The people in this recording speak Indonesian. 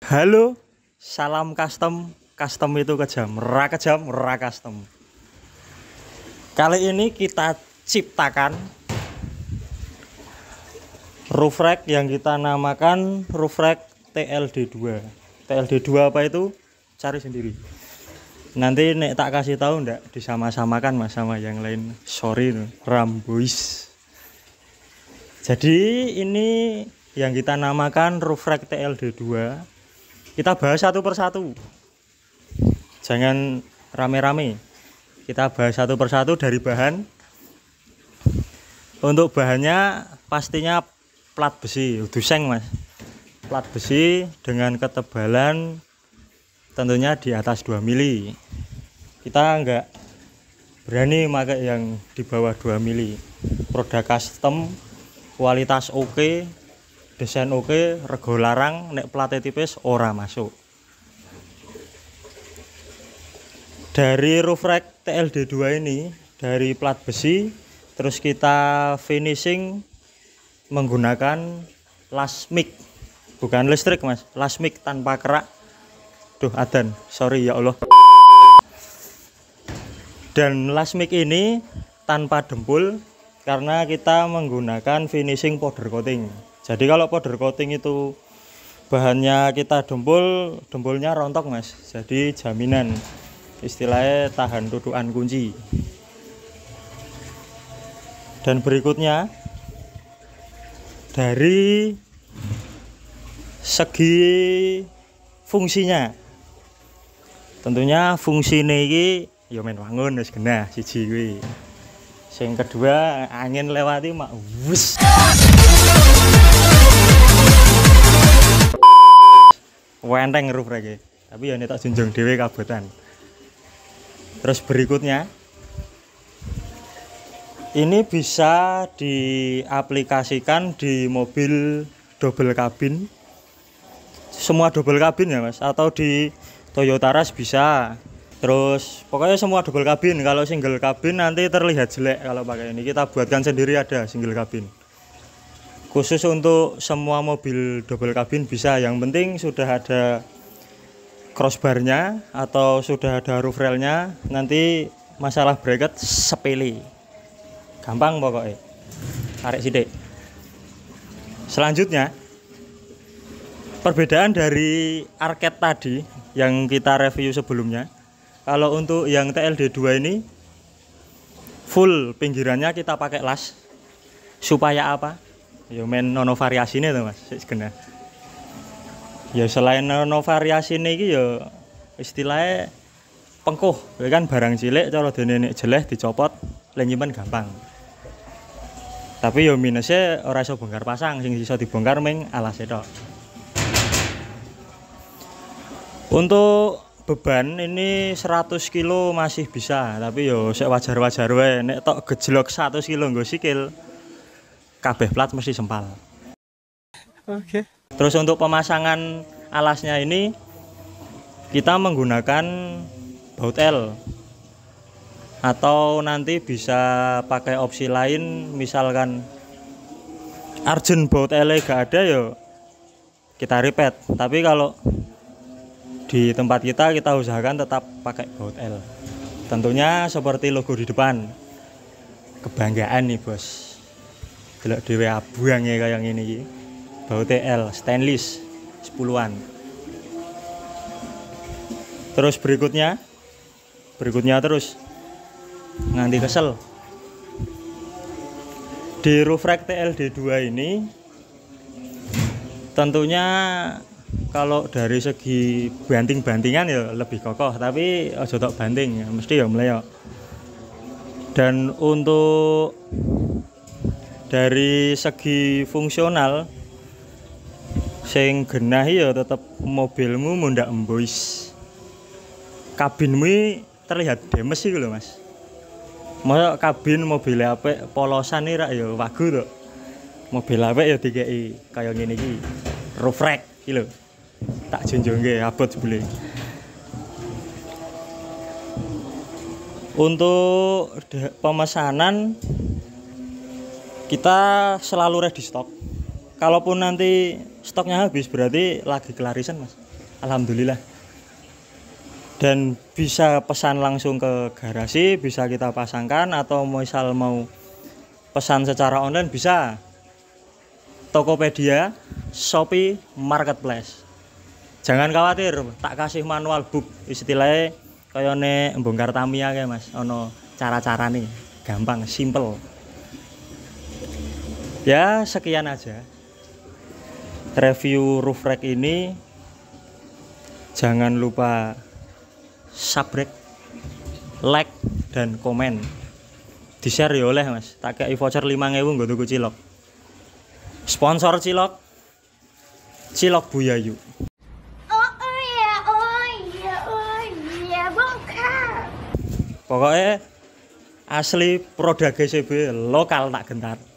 Halo, salam custom. Custom itu kejam, ra custom. Kali ini kita ciptakan roof rack yang kita namakan roof rack TLD2. TLD2 apa itu? Cari sendiri. Nanti nek tak kasih tahu ndak disama-samakan mas sama yang lain. Sorry, Rambois. Jadi ini yang kita namakan roof rack TLD2. Kita bahas satu persatu. Jangan rame-rame. Kita bahas satu persatu dari bahan. Untuk bahannya pastinya plat besi, duseng mas. Plat besi dengan ketebalan tentunya di atas 2 mili. Kita enggak berani pakai yang di bawah 2 mili. Produk custom, kualitas oke, desain oke, rego larang, nek platnya tipis ora masuk. Dari roof rack TLD2 ini dari plat besi, terus kita finishing menggunakan lasmik, bukan listrik mas, lasmik tanpa kerak. Duh adan, sorry ya Allah. Dan lasmik ini tanpa dempul karena kita menggunakan finishing powder coating. Jadi kalau powder coating itu bahannya kita dempul, dempulnya rontok mas. Jadi jaminan, istilahnya tahan tudukan kunci. Dan berikutnya dari segi fungsinya, tentunya fungsi ini ya men wangun wis genah siji kuwi. Sing kedua angin lewati mak wus. Wenteng roof rack, tapi ya ini tak junjung dhewe kabotan. Terus berikutnya ini bisa diaplikasikan di mobil double kabin, semua double kabin ya mas, atau di Toyota Rush bisa. Terus pokoknya semua double kabin. Kalau single kabin nanti terlihat jelek kalau pakai ini. Kita buatkan sendiri, ada single kabin khusus untuk semua mobil double kabin bisa. Yang penting sudah ada crossbarnya atau sudah ada roof railnya. Nanti masalah bracket sepele, gampang pokoknya, tarik sidik. Selanjutnya perbedaan dari arcade tadi yang kita review sebelumnya. Kalau untuk yang TLD2 ini full pinggirannya kita pakai las. Supaya apa? Ya men nono variasi ini tuh mas, segenah. Ya selain nono variasi ini ya istilahnya pengkuh, ya kan barang cilik cara dene nek jeleh dicopot lan nyimpen gampang. Tapi ya minusnya ora iso bongkar pasang, sing iso dibongkar ming alase tok. Untuk beban ini 100 kilo masih bisa, tapi yo sik wajar-wajar wae. Nek tok gejlok 100 kilo nggo sikil, kabeh plat mesti sempal. Oke. Terus untuk pemasangan alasnya ini kita menggunakan baut L, atau nanti bisa pakai opsi lain, misalkan arjen baut L gak ada yo kita repeat. Tapi kalau di tempat kita usahakan tetap pakai baut L. Tentunya seperti logo di depan. Kebanggaan nih bos. Delok dhewe abang ya kayak ini. Baut L stainless 10-an. Terus berikutnya terus nganti kesel. Di roof rack TLD2 ini tentunya kalau dari segi banting-bantingan ya lebih kokoh, tapi aja tok banting, mesti ya meleok. Dan untuk dari segi fungsional sing genah ya tetep mobilmu mundak embois. Kabinmu terlihat demes iki lho Mas. Masa kabin mobil apik polosan iki rak ya wagu to. Mobil apik ya dikeki kaya ngene iki. Roof rack iki lho. Tak junjungke abot sebeli. Untuk pemesanan kita selalu ready stock. Kalaupun nanti stoknya habis berarti lagi kelarisan mas. alhamdulillah. Dan bisa pesan langsung ke garasi, bisa kita pasangkan, atau misal mau pesan secara online bisa. Tokopedia, Shopee, Marketplace. Jangan khawatir, tak kasih manual book. Istilahnya kayak nek bongkar Tamiya kayak Mas, ono cara-cara nih, gampang, simple. Ya sekian aja review roof rack ini. Jangan lupa subscribe, like, dan komen. Di share ya oleh Mas, tak kayak voucher 5.000 nggo tuku cilok. Sponsor cilok, Cilok Buyayu. Pokoknya asli produk GCB lokal tak gentar.